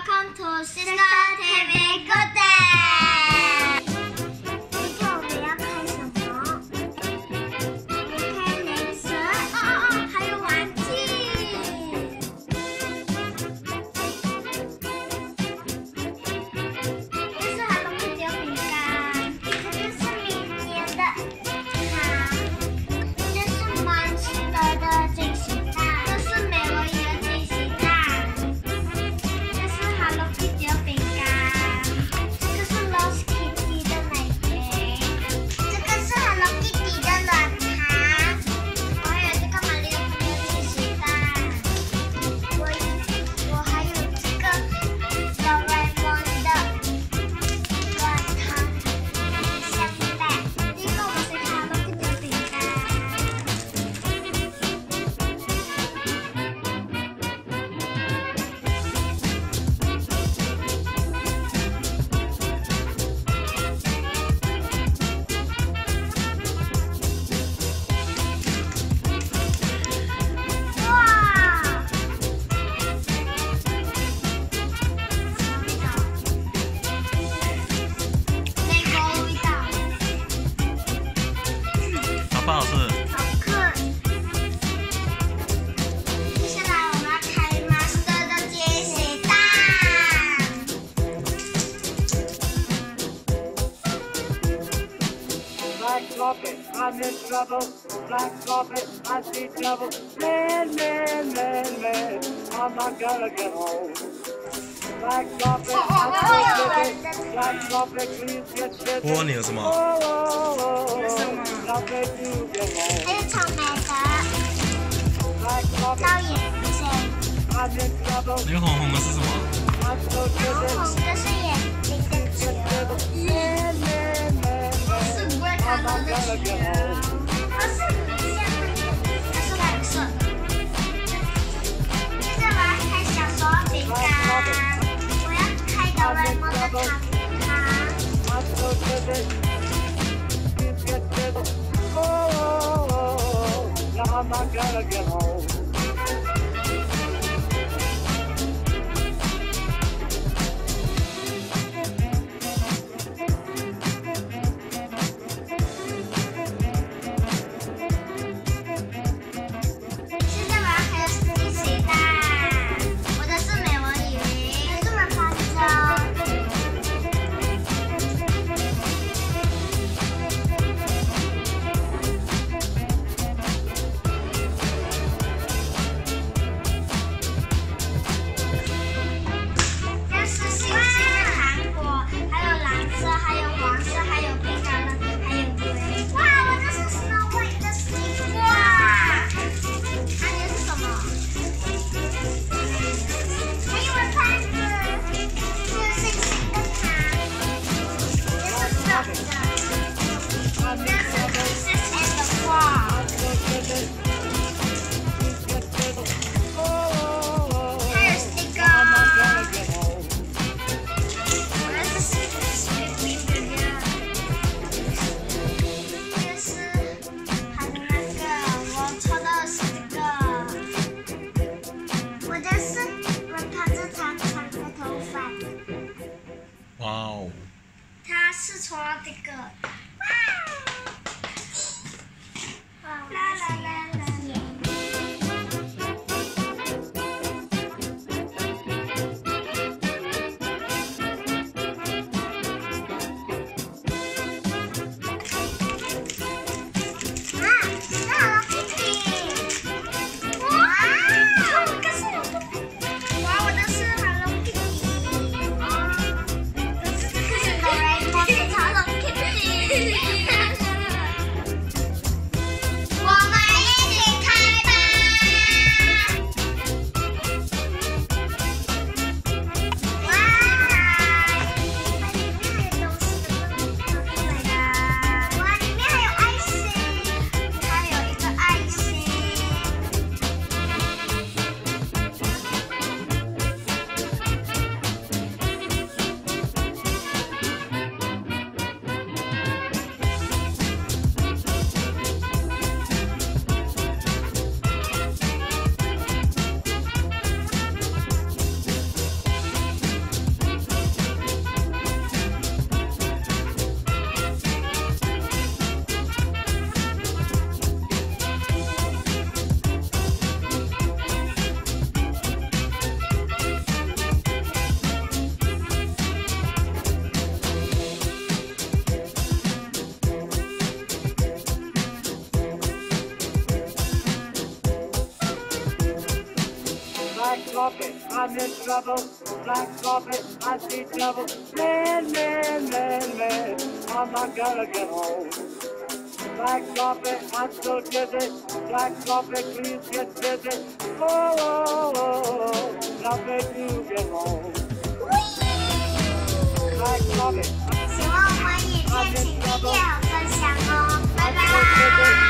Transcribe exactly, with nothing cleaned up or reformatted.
Welcome to Sister T V Good Day。今天我们要看什么？看雷蛇，哦哦哦，还有玩具。这是 Hello Kitty 饼干，这是明年的糖，这是 Monster 的惊喜蛋，这是美罗伊的惊喜蛋。 Hello Kitty 饼干，这个是 Rose Kitty 的奶杯，这个是 Hello Kitty 的软糖，我还有这个马里奥的惊喜蛋，我我还有这个哆啦 A 梦的软糖香袋，这个我是 Hello Kitty 饼干。 不好吃。 好看。接下来我们要开 Monster 的惊喜蛋。 Black carpet, I'm in trouble. Black carpet, I see trouble. Man, man, man, man, I'm not gonna get home. Black carpet, I'm so busy. Black carpet, please get busy. 波你有什么？ Oh, oh, oh, nothing to get 还 home. 有草莓的 Black 高 carpet, 眼睛， I'm in trouble. 那个红红的是什么？ I'm so 然后 busy. 红的是眼睛的球， Man, man, man, 是 man, 不会 I'm 看到 not 的 gonna 球， get home. 它是很像那个，它是蓝色。接着我要开小手饼干，我要开哆啦 A 梦的糖糖。 I'm so busy. Please get busy. Oh, oh, oh, now I'm not gonna get home. 现在我要开的是惊喜蛋，我的是美罗鱼，还是软糖粥。这是星星的糖果，还有蓝色，还有黄色，还有冰糖的，还有灰。哇，我这是 Snow White 的西瓜。那这是什么？还有我盘子，这是星星的糖，这是手的，这是 Princess and the Frog。 I'm so busy. Please get busy. Oh, oh, oh, 还有 now sticker， I'm not gonna get home. 我的是 sticker，这是还有那个我抽到的是这个，我的是软糖子长长的头发， 哇哦！ 他是抽到这个，哇，啦啦啦啦耶！ 啊，是 Hello Kitty！ 哇，这个是我的，哇，我的是 Hello Kitty！ 啊，可是这个是哆啦 A 梦的 Hello Kitty！ coffee, I'm in trouble. Black coffee, I see trouble. Man, man, man, man, I'm not gonna get home. Black coffee, I'm so dizzy. Black coffee, please get busy. Oh, oh, oh, oh, now make you get home. Black coffee, 喜欢我们影片，请订阅和分享哦，拜拜。